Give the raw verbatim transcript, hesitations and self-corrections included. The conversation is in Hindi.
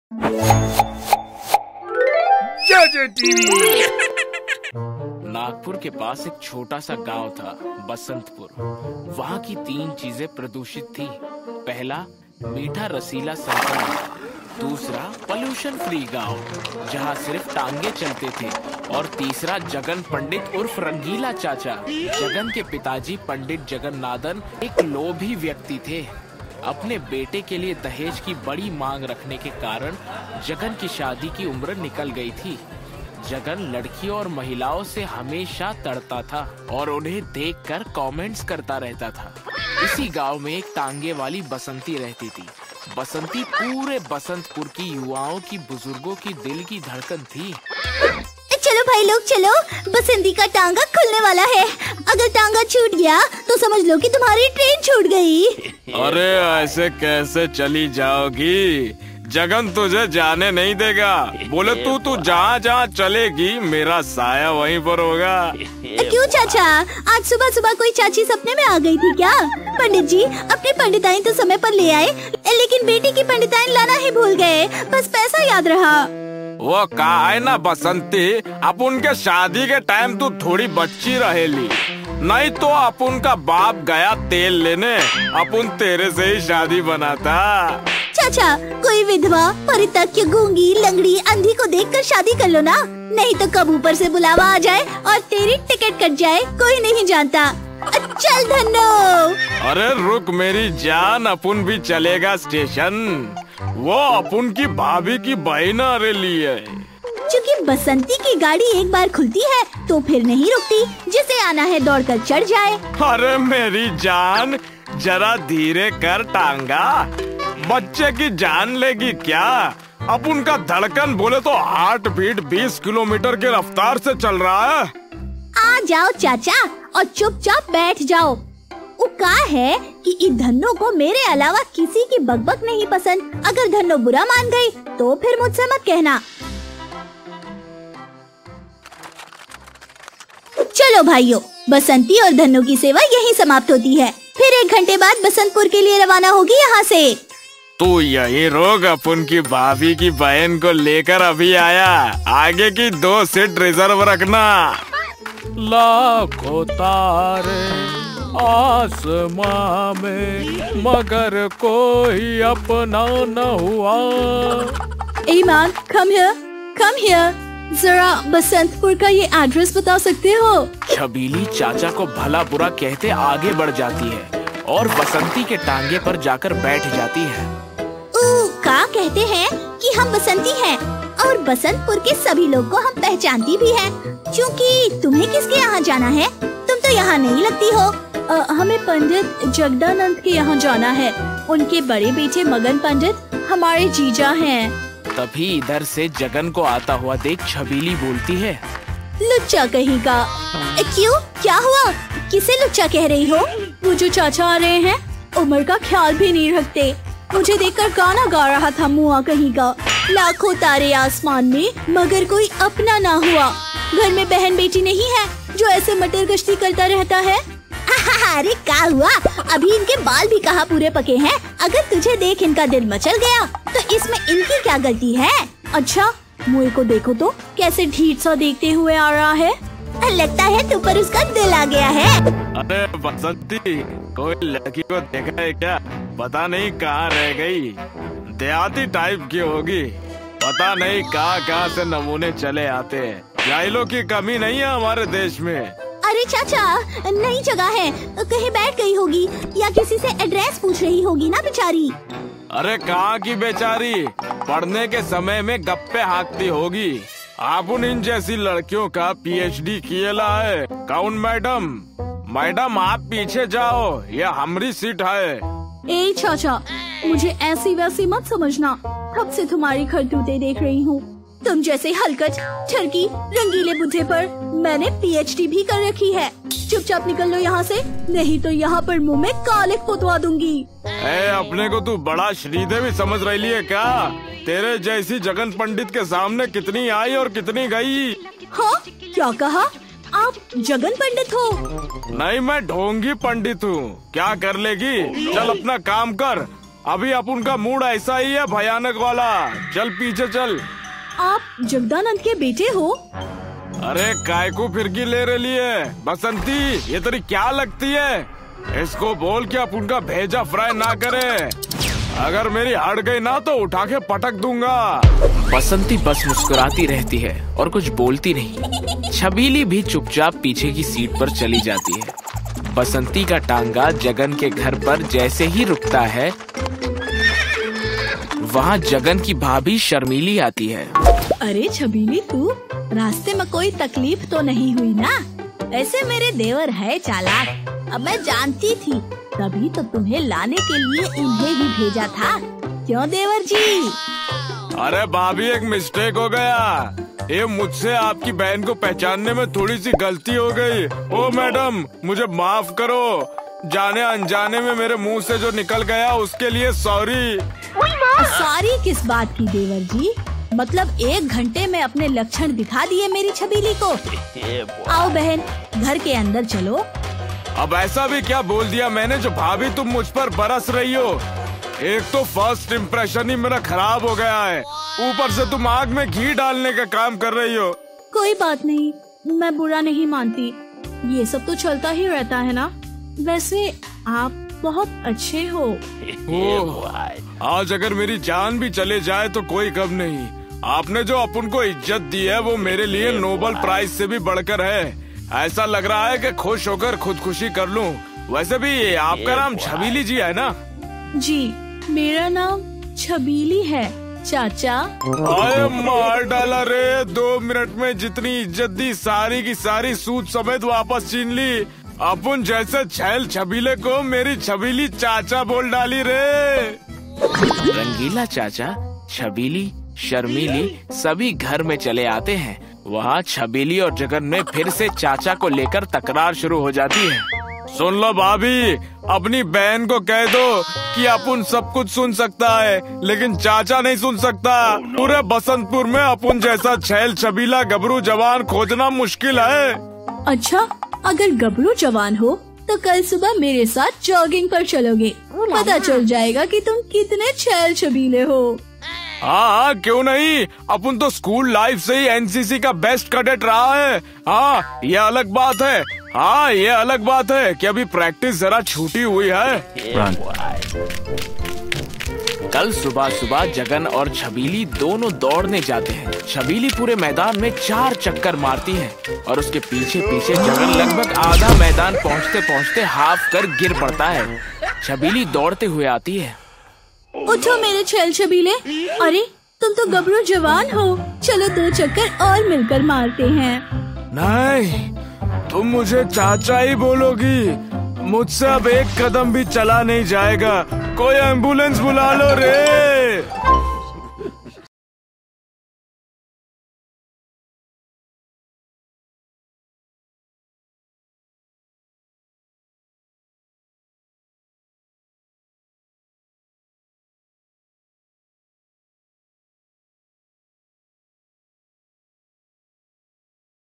नागपुर के पास एक छोटा सा गांव था, बसंतपुर। वहाँ की तीन चीजें प्रदूषित थी। पहला, मीठा रसीला संतरा। दूसरा, पोल्यूशन फ्री गांव जहाँ सिर्फ टांगे चलते थे। और तीसरा, जगन पंडित उर्फ रंगीला चाचा। जगन के पिताजी पंडित जगन्नाथन एक लोभी व्यक्ति थे। अपने बेटे के लिए दहेज की बड़ी मांग रखने के कारण जगन की शादी की उम्र निकल गई थी। जगन लड़कियों और महिलाओं से हमेशा तड़ता था और उन्हें देखकर कमेंट्स करता रहता था। इसी गांव में एक टांगे वाली बसंती रहती थी। बसंती पूरे बसंतपुर की युवाओं की, बुजुर्गों की दिल की धड़कन थी। चलो भाई लोग चलो, बसंती का टांगा खुलने वाला है। अगर टांगा छूट गया तो समझ लो कि तुम्हारी ट्रेन छूट गई। अरे ऐसे कैसे चली जाओगी? जगन तुझे जाने नहीं देगा। बोले तू तू जहाँ जहाँ चलेगी मेरा साया वहीं पर होगा। क्यों चाचा, आज सुबह सुबह कोई चाची सपने में आ गई थी क्या? पंडित जी अपनी पंडिताई तो समय पर ले आए, लेकिन बेटी की पंडिताई लाना ही भूल गए। बस पैसा याद रहा। वो कहा है ना बसंती, अपन के शादी के टाइम तू थोड़ी बच्ची रहेली, नहीं तो अपन का बाप गया तेल लेने, अपन तेरे से ही शादी बनाता। चाचा कोई विधवा, परित्यक्ता, गूंगी, लंगड़ी, अंधी को देखकर शादी कर लो ना, नहीं तो कब ऊपर से बुलावा आ जाए और तेरी टिकट कट जाए, कोई नहीं जानता। चल धन्नो। अरे रुक मेरी जान, अपन भी चलेगा स्टेशन। वो अपन की भाभी की बहन आ रही है। क्योंकि बसंती की गाड़ी एक बार खुलती है तो फिर नहीं रुकती, जिसे आना है दौड़कर चढ़ जाए। अरे मेरी जान जरा धीरे कर टांगा, बच्चे की जान लेगी क्या? अपन का धड़कन बोले तो आठ फीट बीस किलोमीटर की रफ्तार से चल रहा है। आ जाओ चाचा और चुपचाप बैठ जाओ। वो कहा है कि इस धन्नो को मेरे अलावा किसी की बकबक नहीं पसंद। अगर धन्नो बुरा मान गई तो फिर मुझसे मत कहना। चलो भाइयों, बसंती और धन्नो की सेवा यहीं समाप्त होती है। फिर एक घंटे बाद बसंतपुर के लिए रवाना होगी यहाँ से। तू यही रोक, अपन की भाभी की बहन को लेकर अभी आया। आगे की दो सीट रिजर्व रखना। लाखों तारे आसमां में मगर कोई अपना न हुआ। ईमान, come here, come here। जरा बसंतपुर का ये एड्रेस बता सकते हो? छबीली चाचा को भला बुरा कहते आगे बढ़ जाती है और बसंती के टांगे पर जाकर बैठ जाती है। ओ, का कहते हैं कि हम बसंती हैं और बसंतपुर के सभी लोग को हम पहचानती भी हैं। क्योंकि तुम्हें किसके यहाँ जाना है? तुम तो यहाँ नहीं लगती हो। आ, हमें पंडित जगदानंद के यहाँ जाना है। उनके बड़े बेटे मगन पंडित हमारे जीजा हैं। तभी इधर से जगन को आता हुआ देख छबीली बोलती है, लुच्चा कहीं का। क्यों, क्या हुआ? किसे लुच्चा कह रही हो? वो जो चाचा आ रहे हैं उम्र का ख्याल भी नहीं रखते। मुझे देखकर गाना गा रहा था मुआ कहीं का। लाखों तारे आसमान में मगर कोई अपना ना हुआ। घर में बहन बेटी नहीं है जो ऐसे मटर गश्ती करता रहता है। अरे क्या हुआ? अभी इनके बाल भी कहाँ पूरे पके हैं। अगर तुझे देख इनका दिल मचल गया तो इसमें इनकी क्या गलती है? अच्छा मुझे को देखो तो कैसे ढीठ सा देखते हुए आ रहा है। लगता है तुम पर उसका दिल आ गया है। अरे बसंती, कोई लड़की को देखा है क्या? पता नहीं कहाँ रह गई। देहाती टाइप की होगी, पता नहीं कहाँ कहाँ से नमूने चले आते हैं। जाहिलों की कमी नहीं है हमारे देश में। अरे चाचा, नई जगह है, कहीं बैठ गई होगी या किसी से एड्रेस पूछ रही होगी ना बेचारी। अरे कहाँ की बेचारी, पढ़ने के समय में गप्पे हाँकती होगी। आप इन जैसी लड़कियों का पीएचडी किया है। कौन मैडम? मैडम आप पीछे जाओ, ये हमारी सीट है। ए चाचा, मुझे ऐसी वैसी मत समझना। कब से तुम्हारी करतूतें देख रही हूँ। तुम जैसे हलकट, ठरकी, रंगीले बुद्धे पर मैंने पीएचडी भी कर रखी है। चुपचाप निकल लो यहाँ से, नहीं तो यहाँ पर मुंह में कालिक पोतवा दूंगी। ए, अपने को तू बड़ा श्रीदेवी समझ रही है क्या? तेरे जैसी जगन पंडित के सामने कितनी आई और कितनी गई। हाँ, क्या कहा? आप जगन पंडित हो? नहीं, मैं ढोंगी पंडित हूँ। क्या कर लेगी? चल अपना काम कर अभी अपन का मूड ऐसा ही है भयानक वाला। चल पीछे चल। आप जगदानंद के बेटे हो? अरे काय को फिरकी ले रही है बसंती, ये तेरी क्या लगती है? इसको बोल के अपन का भेजा फ्राई ना करे, अगर मेरी हट गई ना तो उठा के पटक दूंगा। बसंती बस मुस्कुराती रहती है और कुछ बोलती नहीं। छबीली भी चुपचाप पीछे की सीट पर चली जाती है। बसंती का टांगा जगन के घर पर जैसे ही रुकता है, वहाँ जगन की भाभी शर्मीली आती है। अरे छबीली, तू रास्ते में कोई तकलीफ तो नहीं हुई ना? ऐसे मेरे देवर है चालाक, अब मैं जानती थी, तभी तो तुम्हें लाने के लिए इन्हें ही भेजा था। क्यों देवर जी? अरे भाभी, एक मिस्टेक हो गया। ये मुझसे आपकी बहन को पहचानने में थोड़ी सी गलती हो गई। ओ मैडम, मुझे माफ करो। जाने अनजाने में मेरे मुंह से जो निकल गया उसके लिए सॉरी। सॉरी किस बात की देवर जी? मतलब एक घंटे में अपने लक्षण दिखा दिए मेरी छबीली को। आओ बहन, घर के अंदर चलो। अब ऐसा भी क्या बोल दिया मैंने जो भाभी तुम मुझ पर बरस रही हो? एक तो फर्स्ट इम्प्रेशन ही मेरा खराब हो गया है, ऊपर से तुम आग में घी डालने का काम कर रही हो। कोई बात नहीं, मैं बुरा नहीं मानती, ये सब तो चलता ही रहता है ना। वैसे आप बहुत अच्छे हो। आज अगर मेरी जान भी चले जाए तो कोई गम नहीं। आपने जो अपन को इज्जत दी है वो मेरे लिए नोबेल प्राइज से भी बढ़कर है। ऐसा लग रहा है कि खुश होकर खुदकुशी कर लूं। वैसे भी आपका नाम छबीली जी है ना? जी, मेरा नाम छबीली है चाचा। आए मार डाला रे, दो मिनट में जितनी इज्जत दी सारी की सारी सूद समेत वापस छीन ली। अपन जैसे छैल छबीले को मेरी छबीली चाचा बोल डाली रे। रंगीला चाचा, छबीली, शर्मीली सभी घर में चले आते हैं। वहाँ छबीली और जगन में फिर से चाचा को लेकर तकरार शुरू हो जाती है। सुन लो भाभी, अपनी बहन को कह दो कि अपन सब कुछ सुन सकता है लेकिन चाचा नहीं सुन सकता। पूरे बसंतपुर में अपन जैसा छैल छबीला गबरू जवान खोजना मुश्किल है। अच्छा, अगर गबरू जवान हो तो कल सुबह मेरे साथ जॉगिंग पर चलोगे, पता चल जाएगा कि तुम कितने छैल छबीले हो। हाँ, क्यों नहीं। अपन तो स्कूल लाइफ से ही एनसीसी का बेस्ट कैडेट रहा है। हाँ, ये अलग बात है। हाँ, ये अलग बात है कि अभी प्रैक्टिस जरा छूटी हुई है। कल सुबह सुबह जगन और छबीली दोनों दौड़ने जाते हैं। छबीली पूरे मैदान में चार चक्कर मारती है और उसके पीछे पीछे जगन लगभग आधा मैदान पहुंचते पहुंचते हाफ कर गिर पड़ता है। छबीली दौड़ते हुए आती है। उठो मेरे छैल छबीले। अरे तुम तो गबरू जवान हो, चलो दो चक्कर और मिलकर मारते हैं। नहीं, तुम मुझे चाचा ही बोलोगी। मुझसे अब एक कदम भी चला नहीं जाएगा। कोई एम्बुलेंस बुला लो रे।